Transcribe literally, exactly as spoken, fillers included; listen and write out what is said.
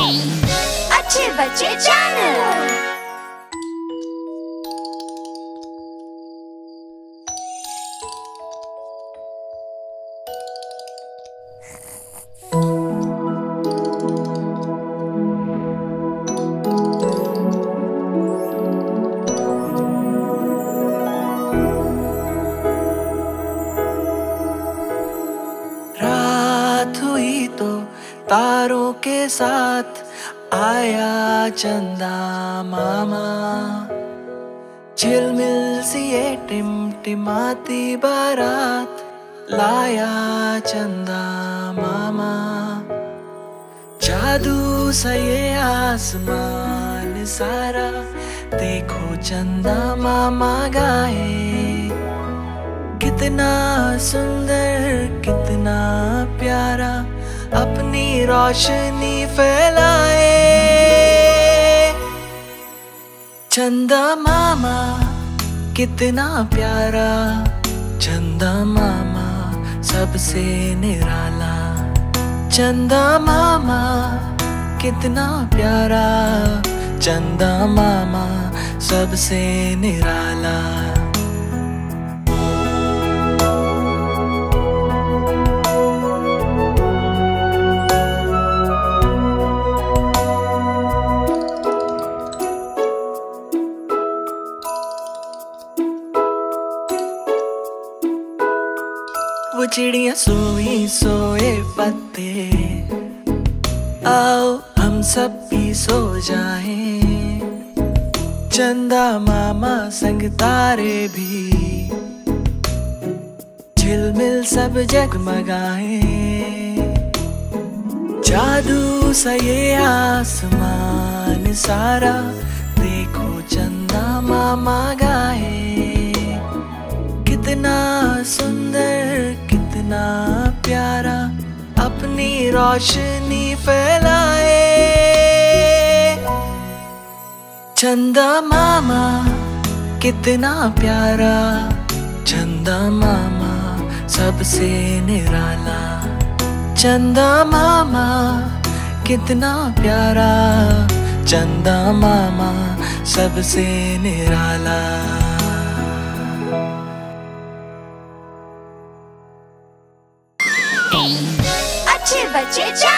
अच्छे बच्चे चैनल। रात हुई तो तारों के साथ आया चंदा मामा, झिलमिल सी ये टिमटिमाती बारात लाया चंदा मामा। जादू सा ये आसमान सारा देखो चंदा मामा गाए, कितना सुंदर कितना प्यारा अपनी रोशनी फैलाए। चंदा मामा कितना प्यारा, चंदा मामा सबसे निराला। चंदा मामा कितना प्यारा, चंदा मामा सबसे निराला। वो चिड़िया सोई सोए पत्ते, आओ हम सब भी सो जाएं। चंदा मामा संग तारे भी झिलमिल सब जगमगाए। जादू सा ये आसमान सारा देखो चंदा मामा गाए, कितना सुंदर कितना प्यारा अपनी रोशनी फैलाए। चंदा मामा कितना प्यारा, चंदा मामा सबसे निराला। चंदा मामा कितना प्यारा, चंदा मामा सबसे निराला। अच्छे बच्चे।